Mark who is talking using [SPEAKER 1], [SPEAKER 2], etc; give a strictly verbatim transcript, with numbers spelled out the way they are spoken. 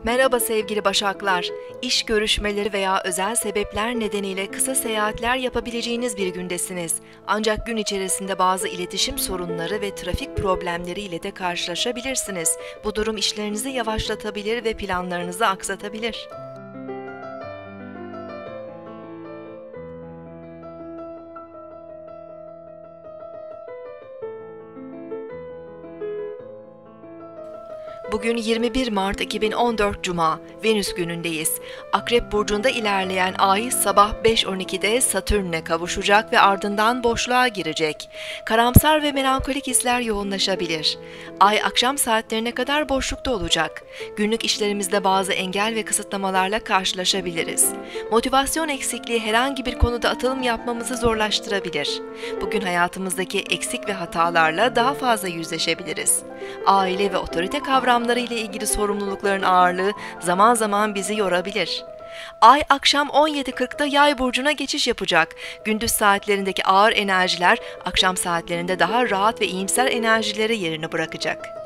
[SPEAKER 1] Merhaba sevgili Başaklar. İş görüşmeleri veya özel sebepler nedeniyle kısa seyahatler yapabileceğiniz bir gündesiniz. Ancak gün içerisinde bazı iletişim sorunları ve trafik problemleri ile de karşılaşabilirsiniz. Bu durum işlerinizi yavaşlatabilir ve planlarınızı aksatabilir. Bugün yirmi bir Mart iki bin on dört Cuma, Venüs günündeyiz. Akrep burcunda ilerleyen Ay sabah beş on ikide Satürn'le kavuşacak ve ardından boşluğa girecek. Karamsar ve melankolik hisler yoğunlaşabilir. Ay akşam saatlerine kadar boşlukta olacak. Günlük işlerimizde bazı engel ve kısıtlamalarla karşılaşabiliriz. Motivasyon eksikliği herhangi bir konuda atılım yapmamızı zorlaştırabilir. Bugün hayatımızdaki eksik ve hatalarla daha fazla yüzleşebiliriz. Aile ve otorite kavramları ile ilgili sorumlulukların ağırlığı zaman zaman bizi yorabilir. Ay akşam on yedi kırkta Yay burcuna geçiş yapacak. Gündüz saatlerindeki ağır enerjiler akşam saatlerinde daha rahat ve iyimser enerjilere yerini bırakacak.